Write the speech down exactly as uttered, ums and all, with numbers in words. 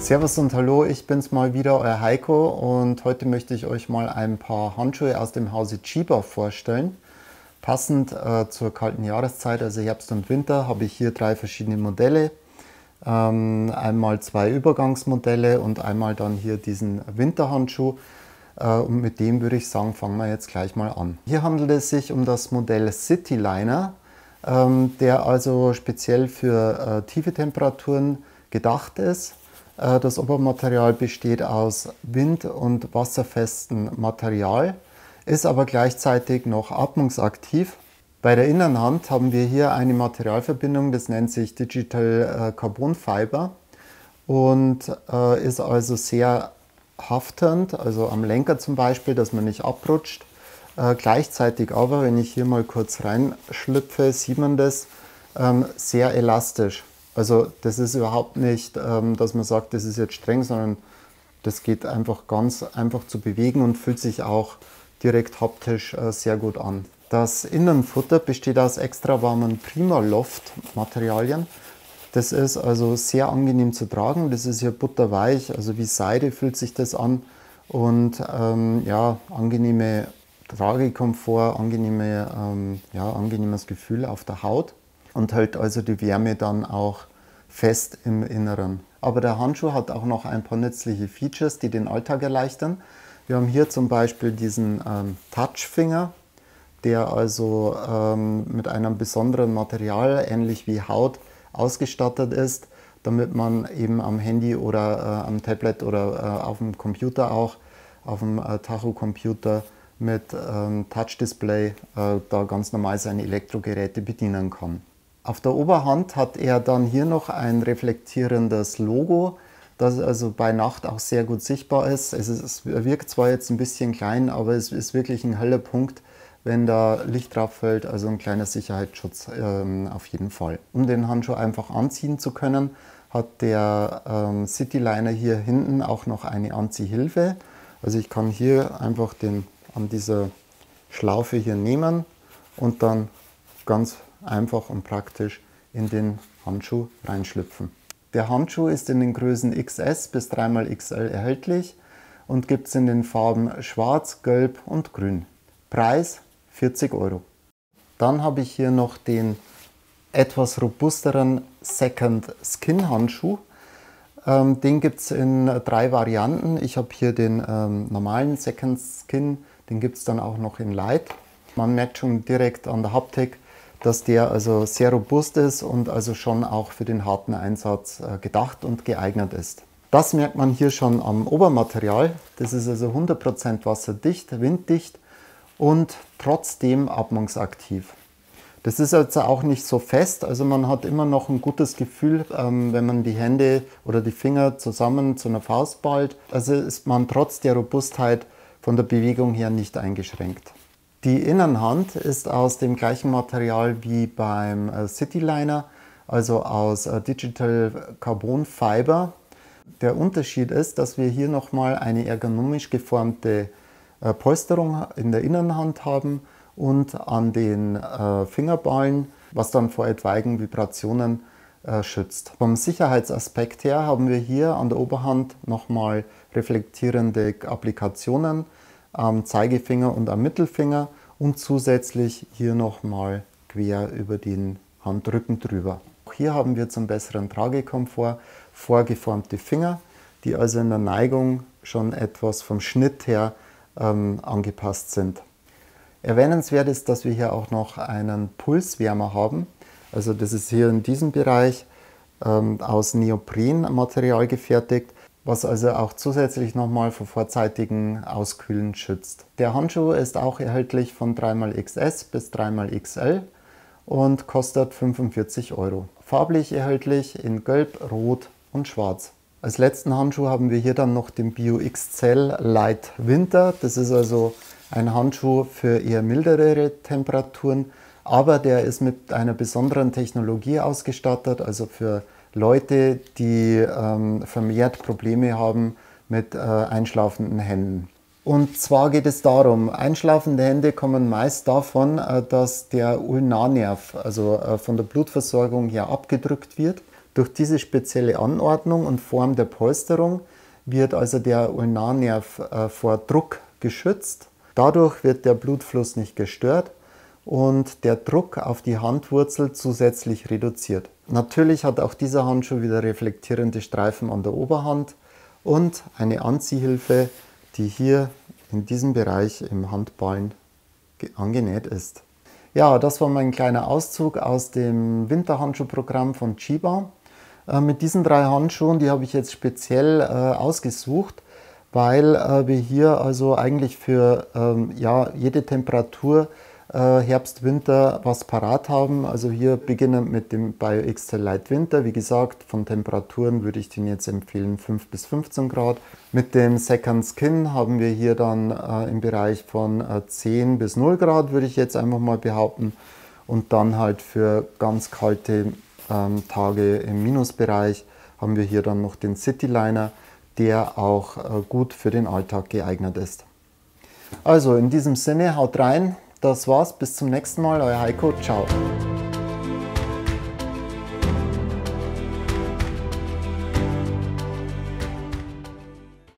Servus und hallo, ich bin's mal wieder, euer Heiko, und heute möchte ich euch mal ein paar Handschuhe aus dem Hause Chiba vorstellen. Passend äh, zur kalten Jahreszeit, also Herbst und Winter, habe ich hier drei verschiedene Modelle. Ähm, einmal zwei Übergangsmodelle und einmal dann hier diesen Winterhandschuh. Äh, und mit dem würde ich sagen, fangen wir jetzt gleich mal an. Hier handelt es sich um das Modell Cityliner, ähm, der also speziell für äh, tiefe Temperaturen gedacht ist. Das Obermaterial besteht aus wind- und wasserfestem Material, ist aber gleichzeitig noch atmungsaktiv. Bei der Innenhand haben wir hier eine Materialverbindung, das nennt sich Digital Carbon Fiber und äh, ist also sehr haftend, also am Lenker zum Beispiel, dass man nicht abrutscht. Äh, gleichzeitig aber, wenn ich hier mal kurz reinschlüpfe, sieht man das, ähm, sehr elastisch. Also das ist überhaupt nicht, ähm, dass man sagt, das ist jetzt streng, sondern das geht einfach ganz einfach zu bewegen und fühlt sich auch direkt haptisch äh, sehr gut an. Das Innenfutter besteht aus extra warmen Primaloft-Materialien. Das ist also sehr angenehm zu tragen. Das ist hier butterweich, also wie Seide fühlt sich das an. Und ähm, ja, angenehme Tragekomfort, angenehme, ähm, ja, angenehmes Gefühl auf der Haut. Und hält also die Wärme dann auch fest im Inneren. Aber der Handschuh hat auch noch ein paar nützliche Features, die den Alltag erleichtern. Wir haben hier zum Beispiel diesen ähm, Touchfinger, der also ähm, mit einem besonderen Material, ähnlich wie Haut, ausgestattet ist, damit man eben am Handy oder äh, am Tablet oder äh, auf dem Computer auch, auf dem äh, Tacho-Computer mit ähm, Touch-Display äh, da ganz normal seine Elektrogeräte bedienen kann. Auf der Oberhand hat er dann hier noch ein reflektierendes Logo, das also bei Nacht auch sehr gut sichtbar ist. Es, ist, es wirkt zwar jetzt ein bisschen klein, aber es ist wirklich ein heller Punkt, wenn da Licht drauf fällt, also ein kleiner Sicherheitsschutz ähm, auf jeden Fall. Um den Handschuh einfach anziehen zu können, hat der ähm, Cityliner hier hinten auch noch eine Anziehhilfe. Also ich kann hier einfach den an dieser Schlaufe hier nehmen und dann ganz einfach und praktisch in den Handschuh reinschlüpfen. Der Handschuh ist in den Größen X S bis drei mal X L erhältlich und gibt es in den Farben Schwarz, Gelb und Grün. Preis vierzig Euro. Dann habe ich hier noch den etwas robusteren Second Skin Handschuh. Ähm, den gibt es in drei Varianten. Ich habe hier den ähm, normalen Second Skin, den gibt es dann auch noch in Light. Man merkt schon direkt an der Haptik, dass der also sehr robust ist und also schon auch für den harten Einsatz gedacht und geeignet ist. Das merkt man hier schon am Obermaterial. Das ist also hundert Prozent wasserdicht, winddicht und trotzdem atmungsaktiv. Das ist also auch nicht so fest, also man hat immer noch ein gutes Gefühl, wenn man die Hände oder die Finger zusammen zu einer Faust ballt. Also ist man trotz der Robustheit von der Bewegung her nicht eingeschränkt. Die Innenhand ist aus dem gleichen Material wie beim äh, Cityliner, also aus äh, Digital Carbon Fiber. Der Unterschied ist, dass wir hier nochmal eine ergonomisch geformte äh, Polsterung in der Innenhand haben und an den äh, Fingerballen, was dann vor etwaigen Vibrationen äh, schützt. Vom Sicherheitsaspekt her haben wir hier an der Oberhand nochmal reflektierende Applikationen am Zeigefinger und am Mittelfinger und zusätzlich hier nochmal quer über den Handrücken drüber. Auch hier haben wir zum besseren Tragekomfort vorgeformte Finger, die also in der Neigung schon etwas vom Schnitt her ähm, angepasst sind. Erwähnenswert ist, dass wir hier auch noch einen Pulswärmer haben. Also das ist hier in diesem Bereich ähm, aus Neoprenmaterial gefertigt, was also auch zusätzlich nochmal vor vorzeitigem Auskühlen schützt. Der Handschuh ist auch erhältlich von drei mal X S bis drei mal X L und kostet fünfundvierzig Euro. Farblich erhältlich in Gelb, Rot und Schwarz. Als letzten Handschuh haben wir hier dann noch den Bio X Cell Light Winter. Das ist also ein Handschuh für eher mildere Temperaturen, aber der ist mit einer besonderen Technologie ausgestattet, also für Leute, die ähm, vermehrt Probleme haben mit äh, einschlafenden Händen. Und zwar geht es darum, einschlafende Hände kommen meist davon, äh, dass der Ulnarnerv, also äh, von der Blutversorgung her abgedrückt wird. Durch diese spezielle Anordnung und Form der Polsterung wird also der Ulnarnerv äh, vor Druck geschützt. Dadurch wird der Blutfluss nicht gestört und der Druck auf die Handwurzel zusätzlich reduziert. Natürlich hat auch dieser Handschuh wieder reflektierende Streifen an der Oberhand und eine Anziehhilfe, die hier in diesem Bereich im Handballen angenäht ist. Ja, das war mein kleiner Auszug aus dem Winterhandschuhprogramm von Chiba. Äh, mit diesen drei Handschuhen, die habe ich jetzt speziell äh, ausgesucht, weil äh, wir hier also eigentlich für ähm, ja, jede Temperatur äh, Herbst, Winter was parat haben. Also hier beginnend mit dem BioXtel Light Winter. Wie gesagt, von Temperaturen würde ich den jetzt empfehlen fünf bis fünfzehn Grad. Mit dem Second Skin haben wir hier dann äh, im Bereich von äh, zehn bis null Grad, würde ich jetzt einfach mal behaupten. Und dann halt für ganz kalte ähm, Tage im Minusbereich haben wir hier dann noch den Cityliner, der auch äh, gut für den Alltag geeignet ist. Also in diesem Sinne, haut rein. Das war's, bis zum nächsten Mal, euer Heiko, ciao.